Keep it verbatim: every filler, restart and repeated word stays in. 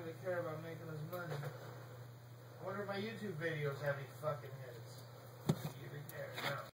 really care about making us money. I wonder if my YouTube videos have any fucking hits. You even care? No.